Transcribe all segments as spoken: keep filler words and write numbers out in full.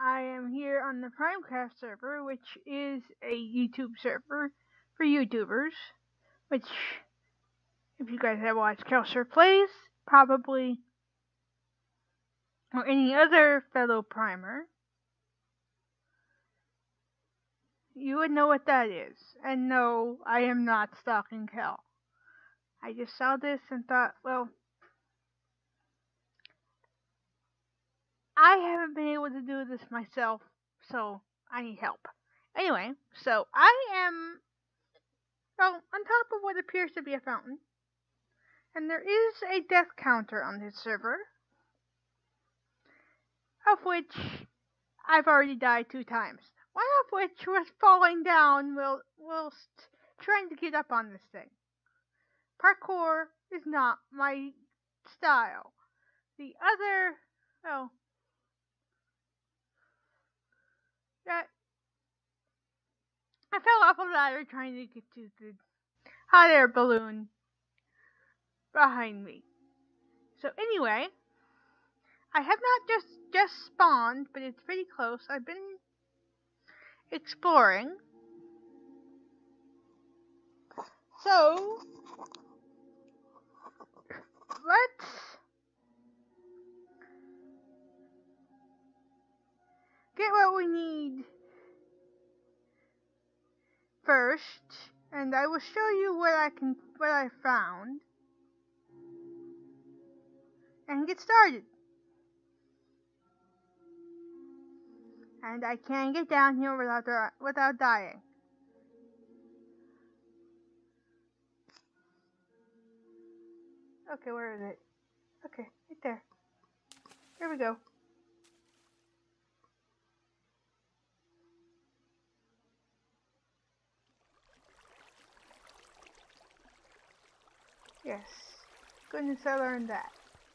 I am here on the Primecraft server, which is a YouTube server for YouTubers, which, if you guys have watched Kelser Plays, probably, or any other fellow Primer, you would know what that is. And no, I am not stalking Kel. I just saw this and thought, well, I haven't been able to do this myself, so I need help. Anyway, so I am, well, on top of what appears to be a fountain. And there is a death counter on this server, of which I've already died two times. One of which was falling down whilst, whilst trying to get up on this thing. Parkour is not my style. The other, well, that I fell off a ladder trying to get to the hot air balloon behind me. So anyway, I have not just just spawned, but it's pretty close. I've been exploring. So let's get what we need first, and I will show you what I can what I found and get started. And I can't get down here without without dying. Okay, where is it? Okay, right there. Here we go. Yes. Goodness, I learned that.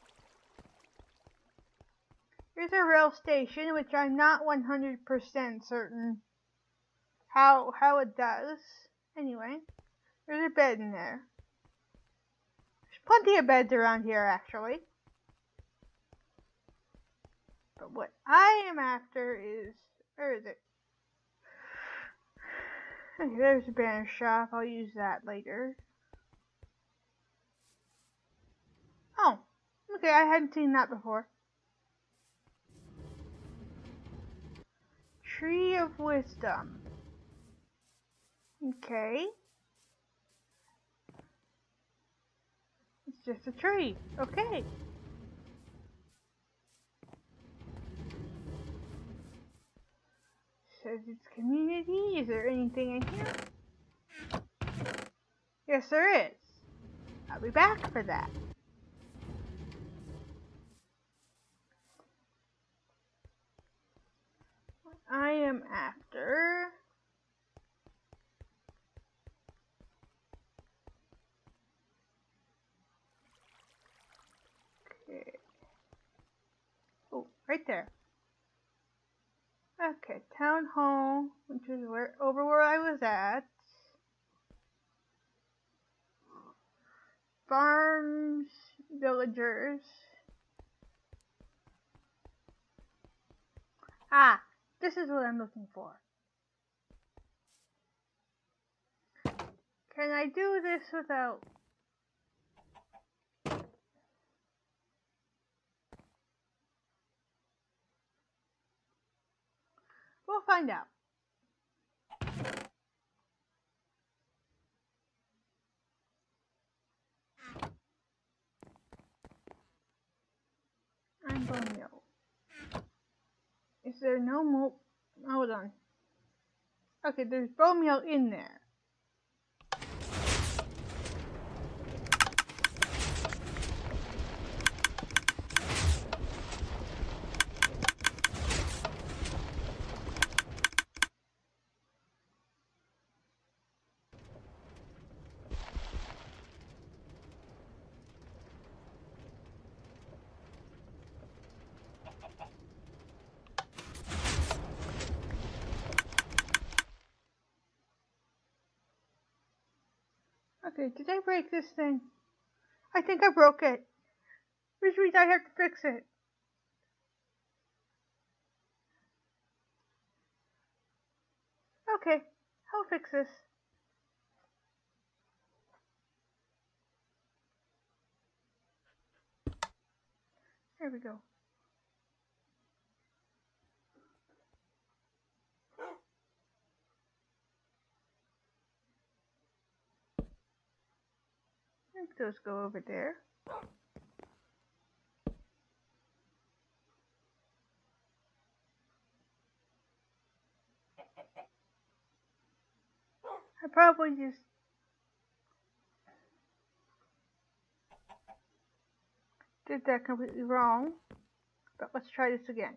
Here's a rail station, which I'm not one hundred percent certain how how it does. Anyway, there's a bed in there. There's plenty of beds around here, actually. But what I am after is, where is it? Okay, there's a banner shop. I'll use that later. Oh, okay, I hadn't seen that before. Tree of Wisdom. Okay. It's just a tree. Okay. Says it's community. Is there anything in here? Yes, there is. I'll be back for that. What I am after okay. Oh, right there. Okay, town hall, which is where over where I was at. Farms, villagers. Ah, this is what I'm looking for. Can I do this without... We'll find out. I'm bone meal. Is there no more? Hold on. Okay, there's bone meal in there. Okay, did I break this thing? I think I broke it. Which means I have to fix it. Okay, I'll fix this. There we go. Make those go over there. I probably just did that completely wrong, but let's try this again.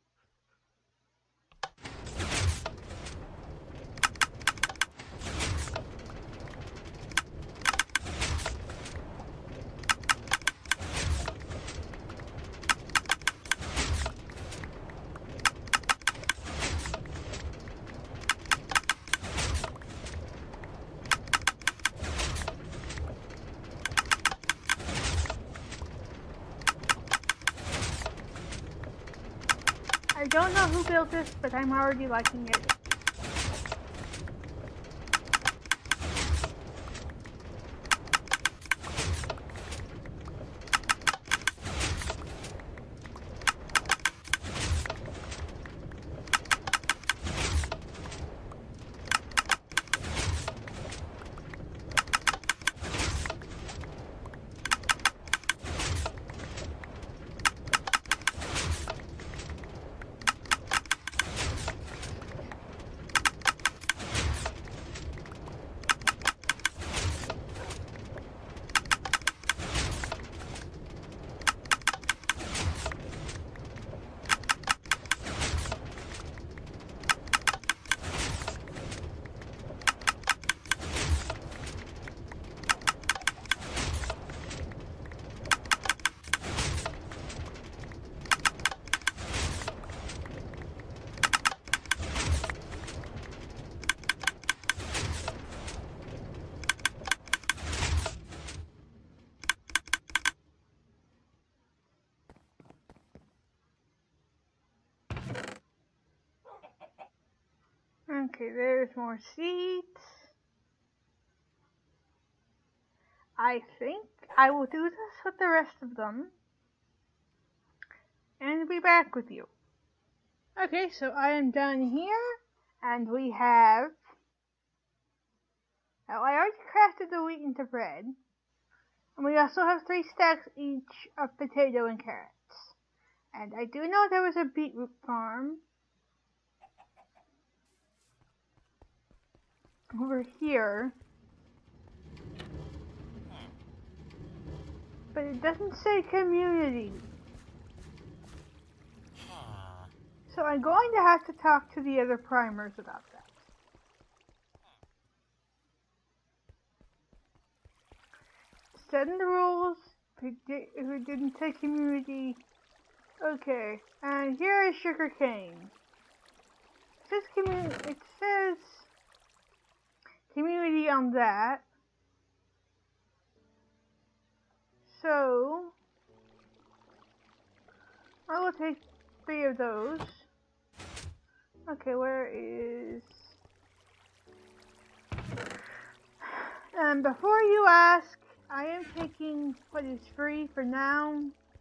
I don't know who built this, but I'm already liking it. Okay, there's more seats. I think I will do this with the rest of them and be back with you. Okay, so I am done here, and we have... Now, I already crafted the wheat into bread, and we also have three stacks each of potato and carrots. And I do know there was a beetroot farm over here, but it doesn't say community. So I'm going to have to talk to the other primers about that. Setting the rules, if it didn't say community. Okay, and here is sugar cane. It says community, it says community on that. So, I will take three of those. Okay, where is... And before you ask, I am taking what is free for now.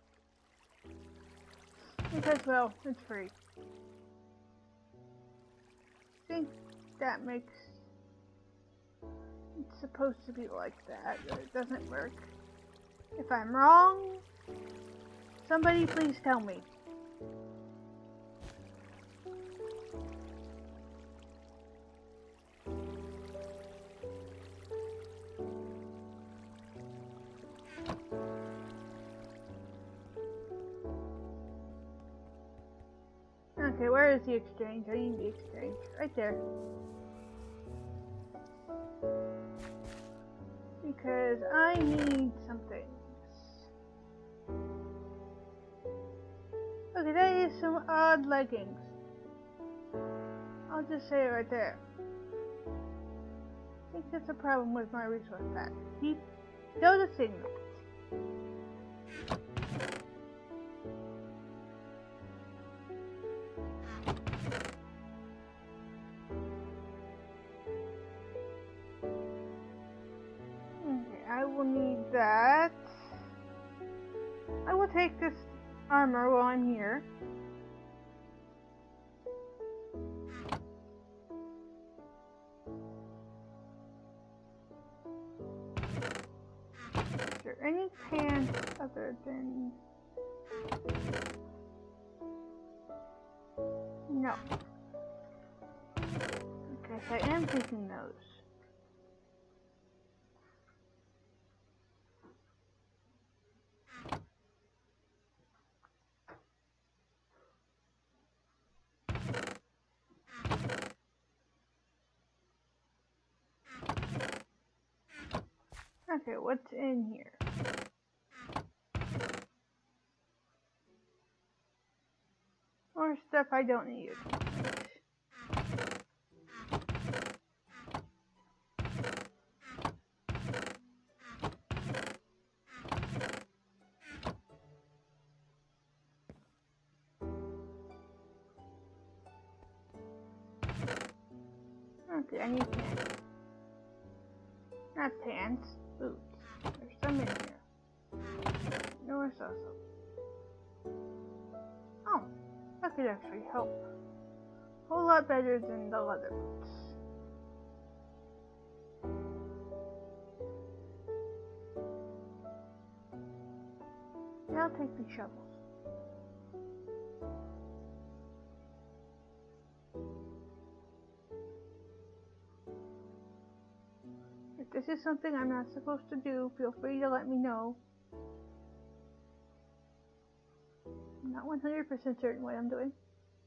Because, well, it's free. I think that makes... It's supposed to be like that, but it doesn't work. If I'm wrong, somebody please tell me. Okay, where is the exchange? I need the exchange. Right there. Because I need some things. Okay, that is some odd leggings. I'll just say it right there. I think that's a problem with my resource pack. Keep noticing that. will need that. I will take this armor while I'm here. Is there any pants other than... No. Okay, so I am taking those. Okay, what's in here? More stuff I don't need. Okay, I need pants. Not pants, boots. There's some in here. No, I saw some. Oh, that could actually help. A whole lot better than the leather boots. Now I'll take these shovels. If this is something I'm not supposed to do, feel free to let me know. I'm not one hundred percent certain what I'm doing.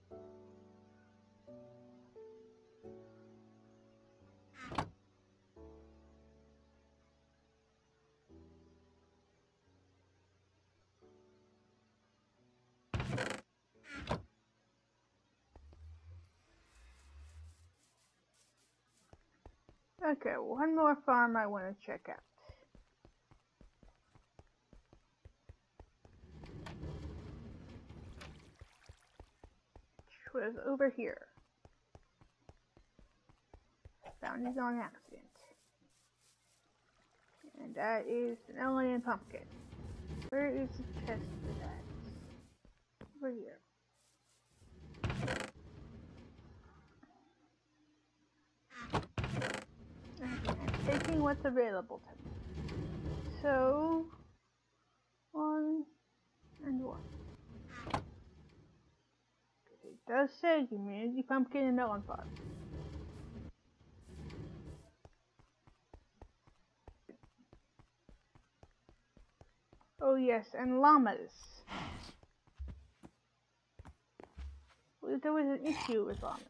Okay, one more farm I want to check out. Which was over here. Found it on accident. And that is an alien pumpkin. Where is the chest for that? Over here. Okay, I'm taking what's available to me. So, one and one. It does say community pumpkin and melon farm. Oh yes, and llamas. Well, there was an issue with llamas.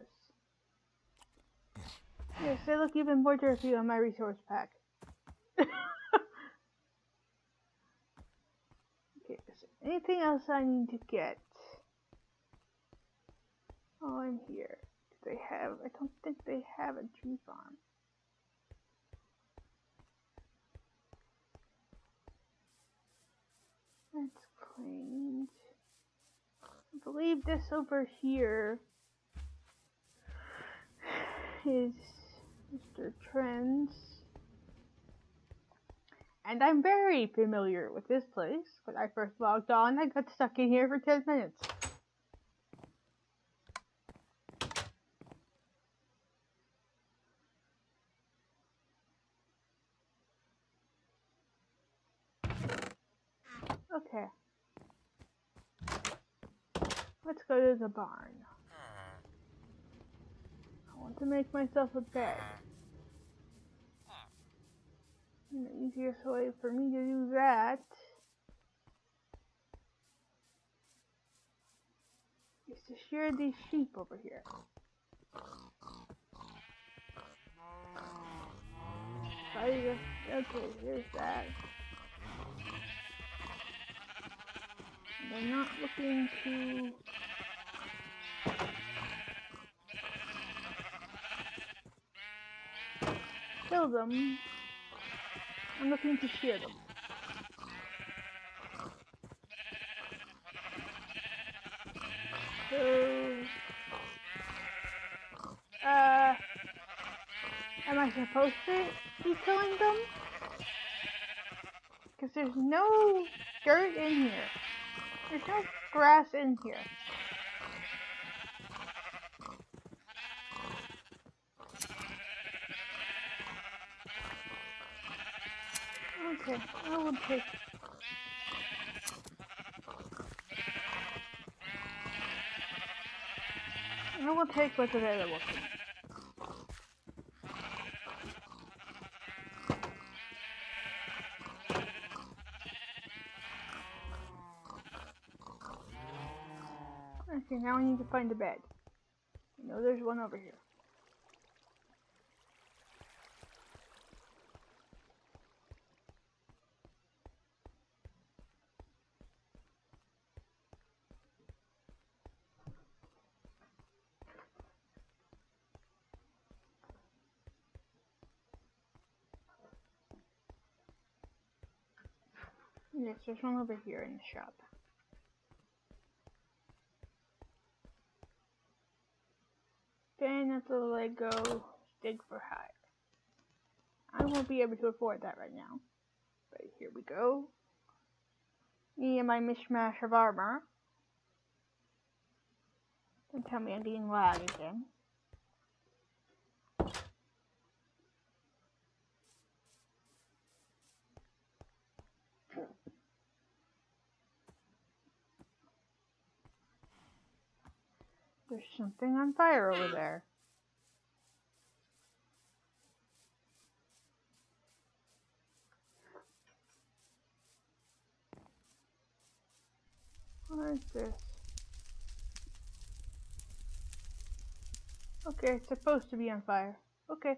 Yes, they look even more dirty on my resource pack. Okay, is there anything else I need to get? Oh, I'm here. Do they have? I don't think they have a tree farm. That's claimed. I believe this over here is Mister Trends. And I'm very familiar with this place. When I first logged on, I got stuck in here for ten minutes. Okay. Let's go to the barn. I want to make myself a bed. And the easiest way for me to do that is to shear these sheep over here. I just, okay, here's that. And I'm not looking to kill them. I'm looking to shear them. So, uh, am I supposed to be killing them? Because there's no dirt in here. There's no grass in here. Okay, I will take... I will take what's available to me. Okay, now I need to find a bed. I know there's one over here. Yes, there's one over here in the shop. Then let the leg go, dig for hide. I won't be able to afford that right now. But here we go. Me and my mishmash of armor. Don't tell me I'm getting lag again. There's something on fire over there. What is this? Okay, it's supposed to be on fire. Okay.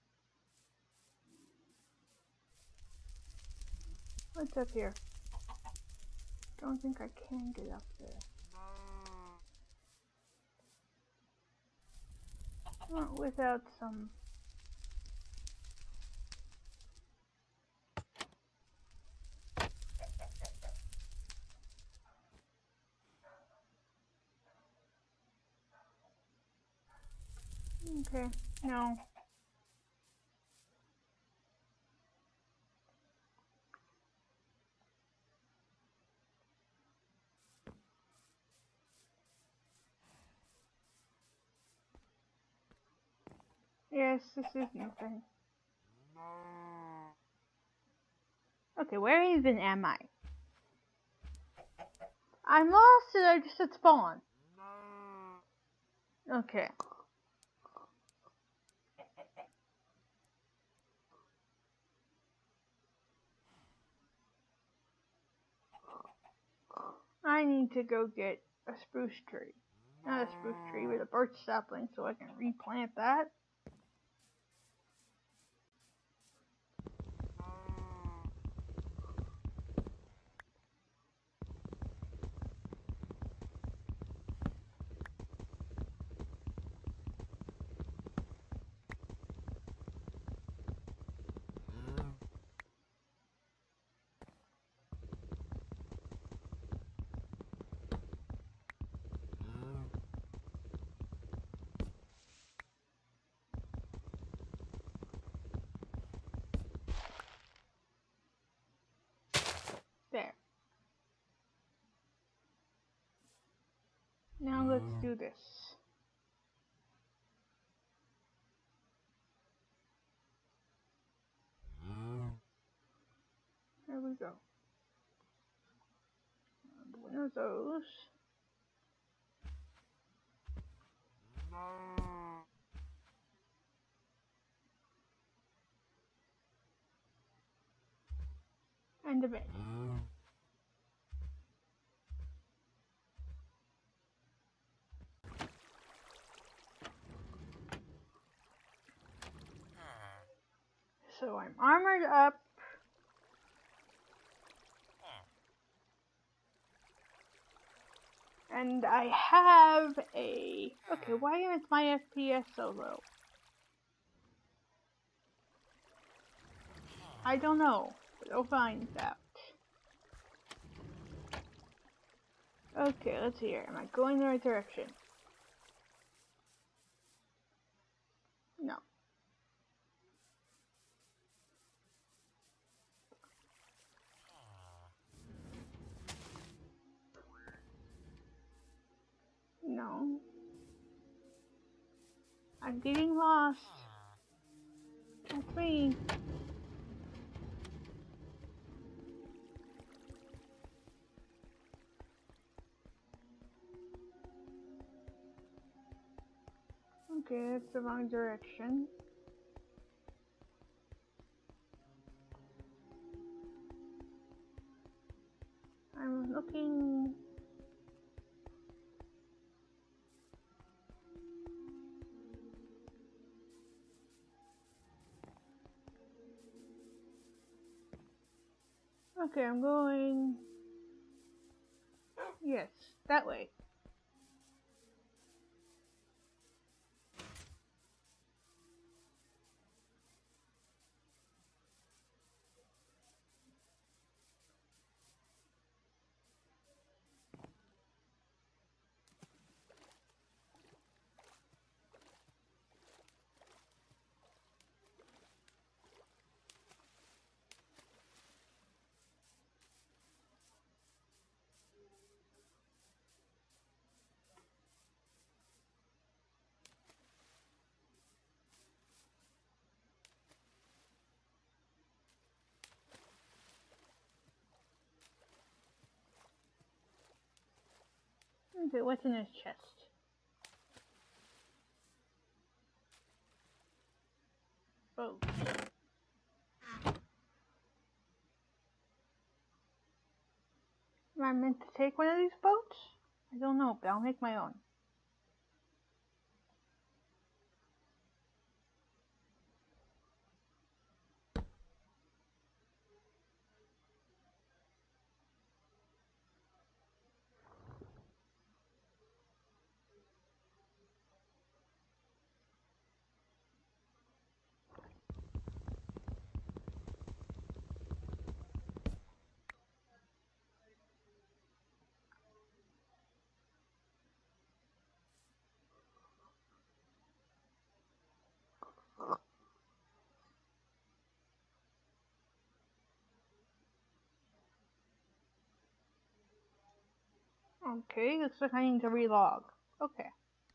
What's up here? Don't think I can get up there. Not without some... Okay, no. Yes, this is nothing. Okay, where even am I? I'm lost and I just at spawn. Okay. I need to go get a spruce tree. Not a spruce tree, but a birch sapling so I can replant that. There. Now let's do this. There we go. One of those. And a bed. So I'm armored up. And I have a... Okay, why is my F P S so low? I don't know, but I'll find out. Okay, let's see here. Am I going the right direction? No. No. I'm getting lost. That's me. Okay, that's the wrong direction. I'm looking. Okay, I'm going. Yes, that way. Okay, what's in his chest? Oh. Am I meant to take one of these boats? I don't know, but I'll make my own. Okay, looks like I need to relog. Okay.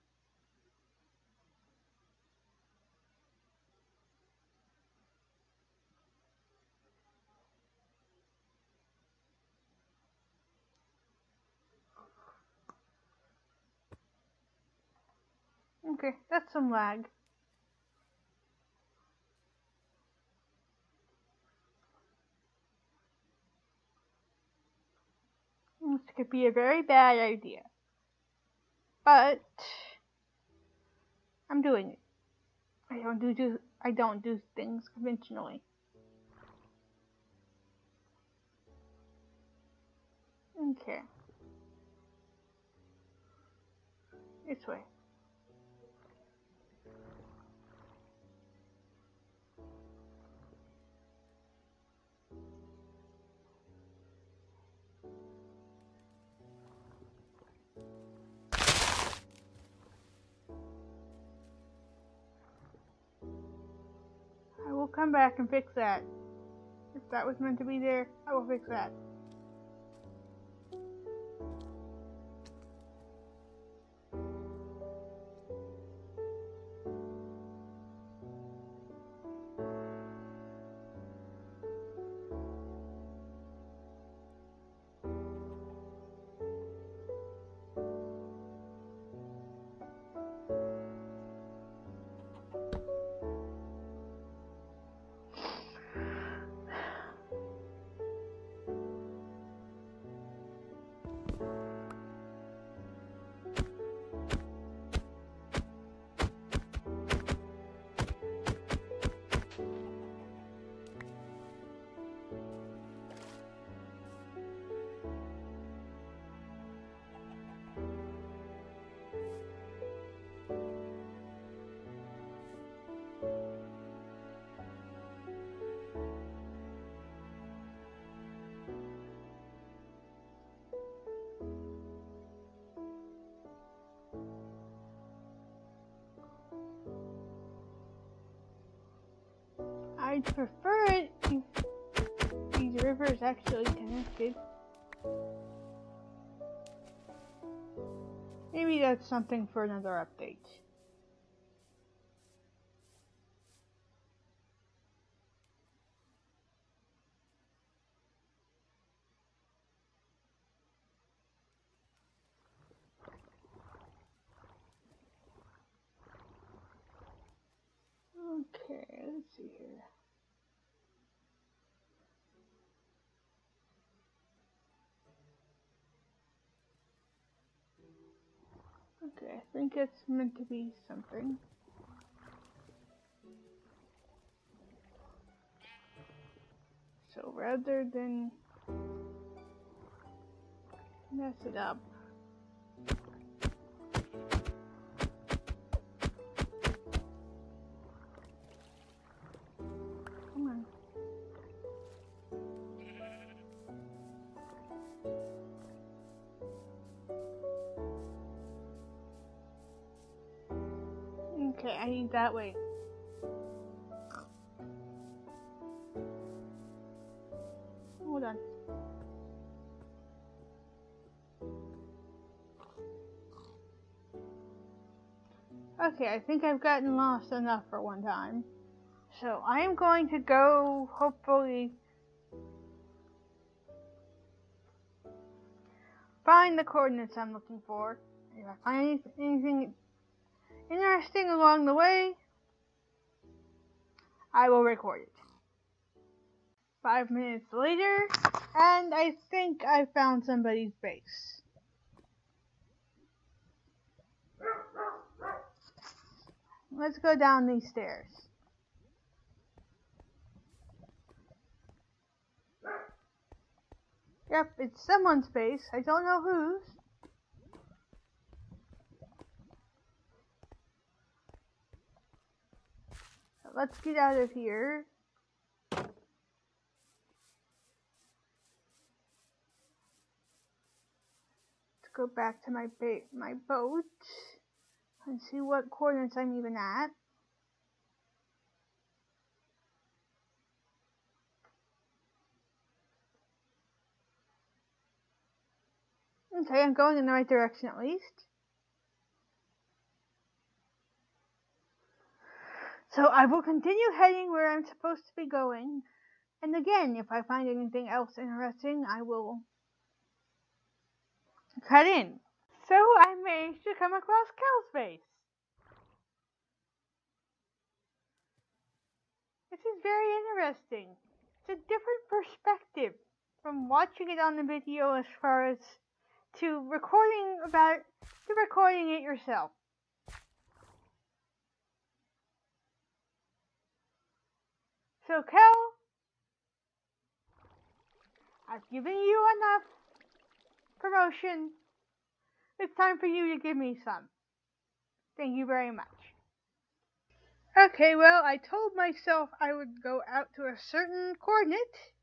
Okay, that's some lag. This could be a very bad idea. But I'm doing it. I don't do, do I don't do things conventionally. Okay. This way. I will come back and fix that. If that was meant to be there, I will fix that. I'd prefer it if these rivers actually connected. Maybe that's something for another update. Okay, let's see here. Okay, I think it's meant to be something. So rather than mess it up, come on. Okay, I need that way. Hold on. Okay, I think I've gotten lost enough for one time. So I am going to go, hopefully, find the coordinates I'm looking for. If I find anything interesting along the way, I will record it. Five minutes later, and I think I found somebody's base. Let's go down these stairs. Yep, it's someone's base. I don't know whose. So let's get out of here. Let's go back to my ba my boat and see what coordinates I'm even at. Okay, I'm going in the right direction at least. So I will continue heading where I'm supposed to be going. And again, if I find anything else interesting, I will cut in. So I managed to come across Kel's base. This is very interesting. It's a different perspective from watching it on the video as far as to recording about to recording it yourself. So Kel, I've given you enough promotion. It's time for you to give me some. Thank you very much. Okay, well, I told myself I would go out to a certain coordinate,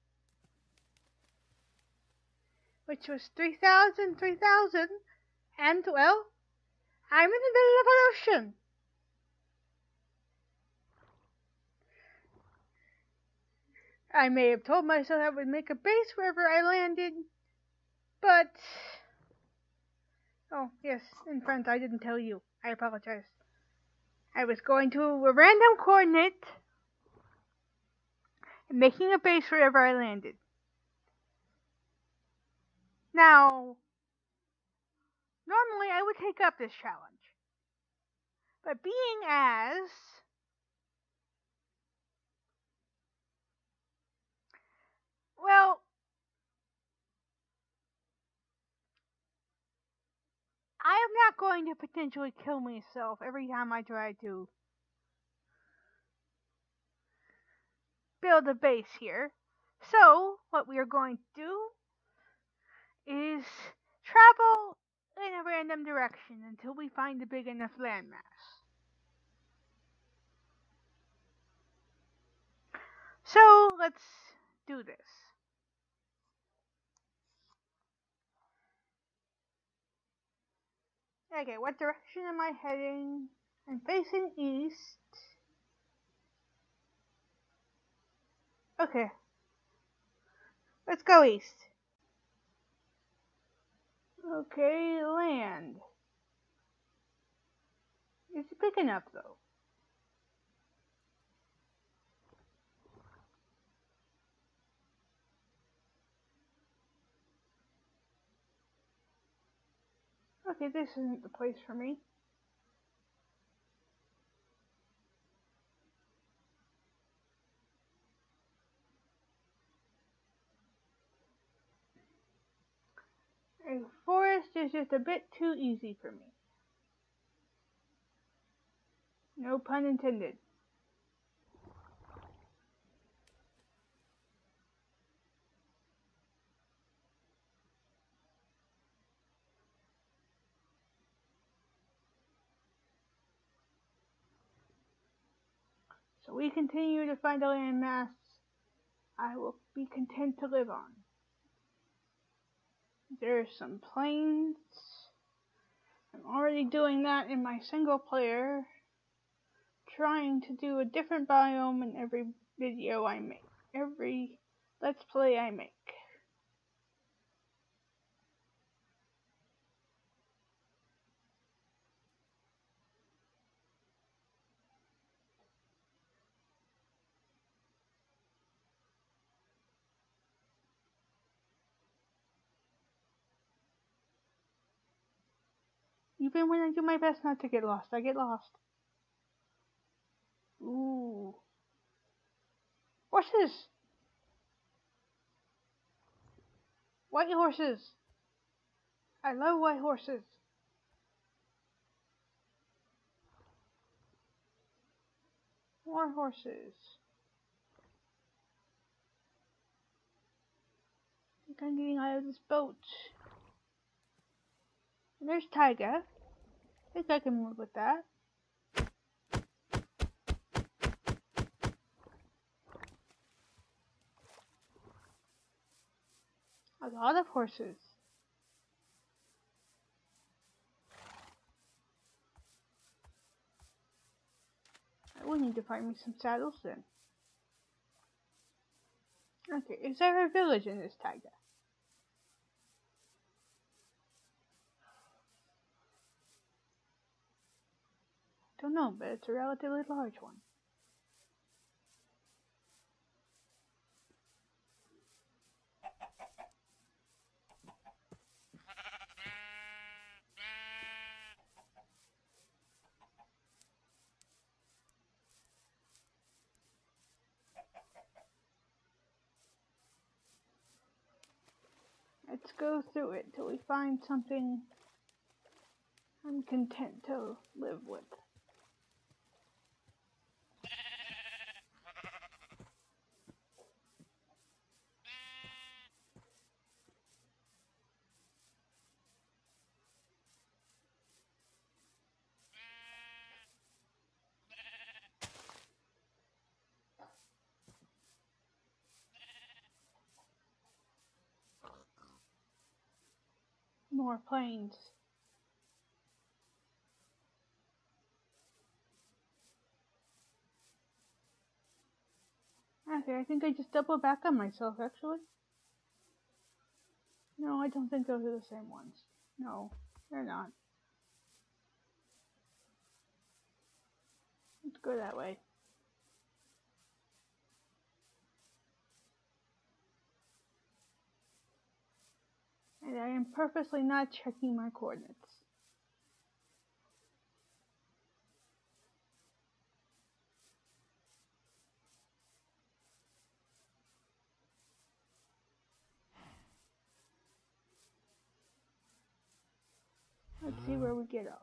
which was three thousand, three thousand, and, well, I'm in the middle of an ocean. I may have told myself I would make a base wherever I landed, but... Oh, yes, in front, I didn't tell you. I apologize. I was going to a random coordinate and making a base wherever I landed. Now, normally I would take up this challenge, but being as well, I am not going to potentially kill myself every time I try to build a base here. So, what we are going to do is travel in a random direction until we find a big enough landmass. So, let's do this. Okay, what direction am I heading? I'm facing east. Okay. Let's go east. Okay, land. It's big enough though. Okay, this isn't the place for me. A forest is just a bit too easy for me. No pun intended. So we continue to find a landmass I will be content to live on. There's some plains. I'm already doing that in my single player, trying to do a different biome in every video I make, every Let's Play I make. Even when I do my best not to get lost, I get lost. Ooh. Horses! White horses! I love white horses. More horses. I think I'm getting out of this boat. And there's Taiga. I think I can move with that. A lot of horses. I will need to find me some saddles then. Okay, is there a village in this taiga? Don't know, but it's a relatively large one. Let's go through it till we find something I'm content to live with. More plains. Okay, I think I just doubled back on myself, actually. No, I don't think those are the same ones. No, they're not. Let's go that way. And I am purposely not checking my coordinates. Let's see where we get off.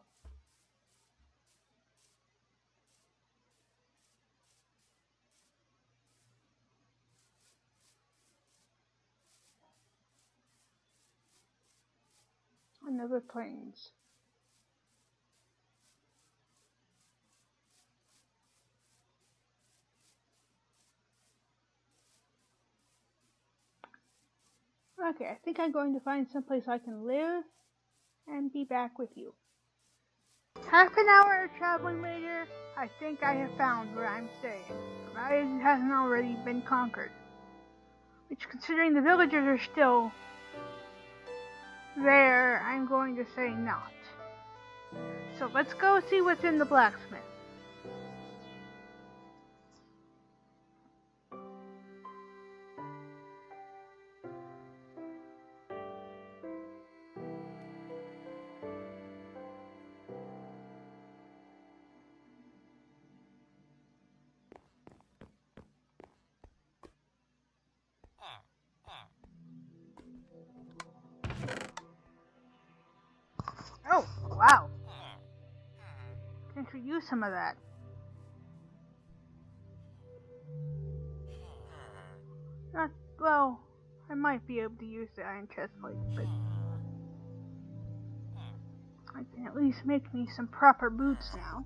Another plains. Okay, I think I'm going to find someplace I can live and be back with you. Half an hour of traveling later, I think I have found where I'm staying, provided it hasn't already been conquered. Which, considering the villagers are still there, I'm going to say not. So let's go see what's in the blacksmith. Oh, wow. Can we use some of that? Not, well, I might be able to use the iron chest plate, but I can at least make me some proper boots now.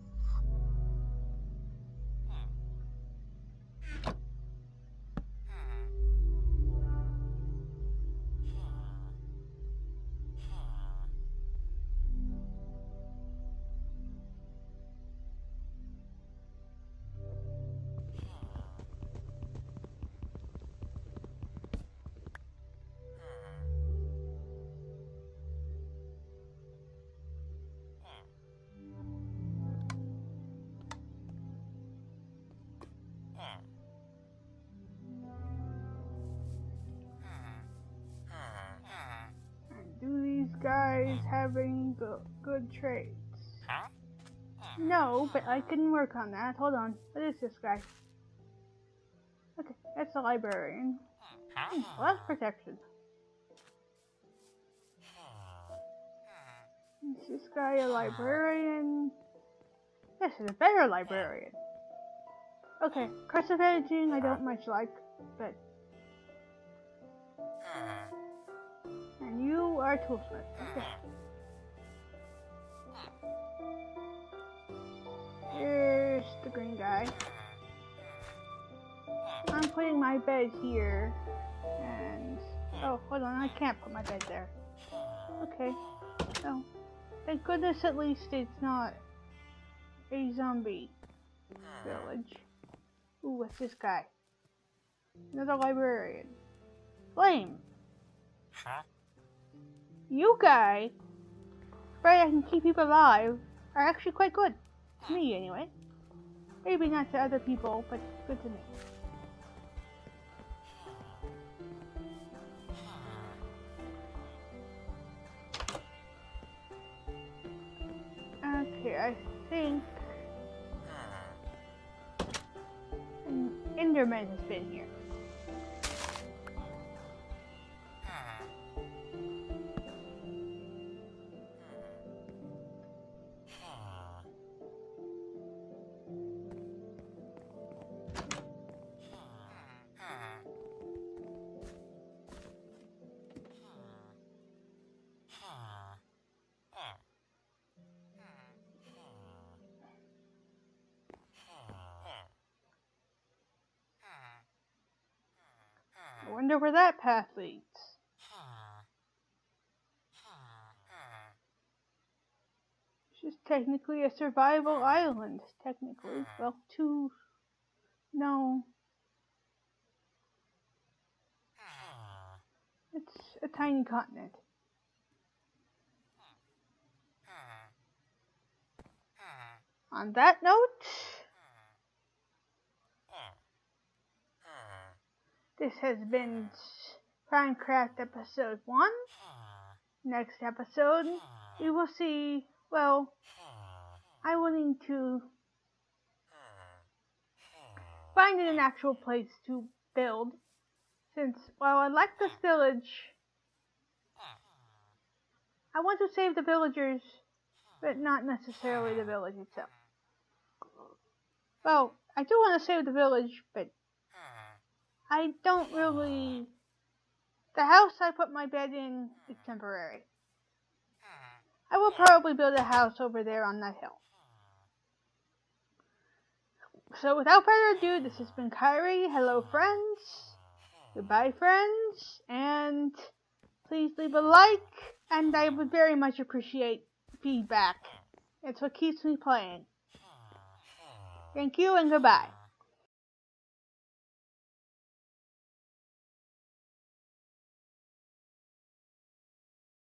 Do these guys have any good, good traits? No, but I can work on that. Hold on. What is this guy? Okay, that's a librarian. Hmm, well, that's protection. Is this guy a librarian? This is a better librarian. Okay, cursive editing I don't much like, but... And you are toolsmith. Okay. Here's the green guy. I'm putting my bed here, and... Oh, hold on, I can't put my bed there. Okay. Oh. Thank goodness at least it's not a zombie village. Ooh, what's this guy? Another librarian. Flame! Huh? You guys, right, I can keep people alive, are actually quite good. To me, anyway. Maybe not to other people, but good to me. Okay, I think an Enderman has been here. I wonder where that path leads. It's just technically a survival island, technically. Well, two... No. It's a tiny continent. On that note... This has been Pinecraft episode one. Next episode, we will see, well, I will need to find an actual place to build. Since, while I like this village, I want to save the villagers, but not necessarily the village itself. Well, I do want to save the village, but I don't really... The house I put my bed in is temporary. I will probably build a house over there on that hill. So without further ado, this has been Kyrie. Hello friends. Goodbye friends. And please leave a like. And I would very much appreciate feedback. It's what keeps me playing. Thank you and goodbye.